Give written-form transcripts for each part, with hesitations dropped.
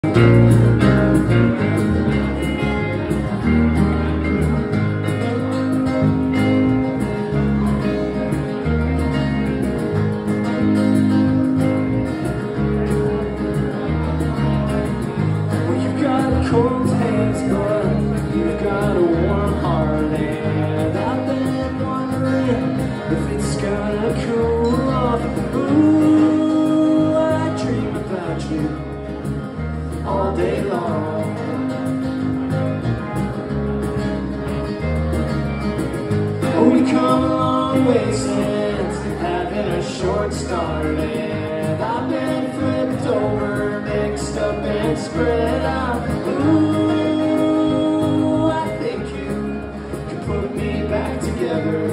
Cold hands, but you've got a warm heart, and I've been wondering if it's gonna cool off. Ooh, I dream about you all day long. Oh, we come a long way since having a short start, and I've been flipped over, mixed up and spread out. Ooh, I think you can put me back together.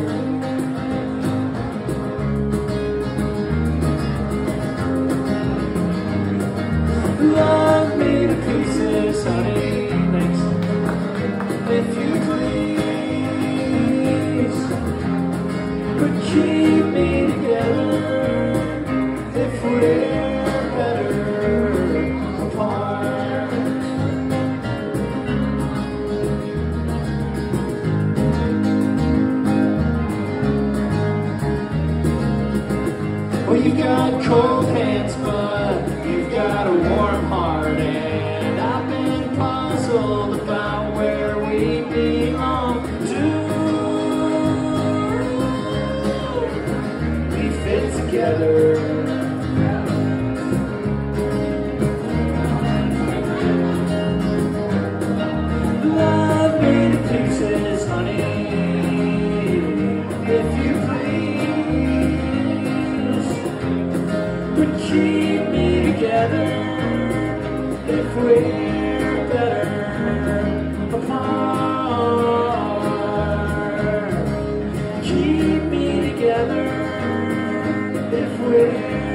Love me to pieces, honey, next, if you please. But keep me together if we're better apart. Well, you've got cold hands, but you've got a warm heart, and I've been puzzled about where we belong. Do we fit together? Love me to pieces, honey, if you please. But keep me together if we're better apart. Keep me together if we're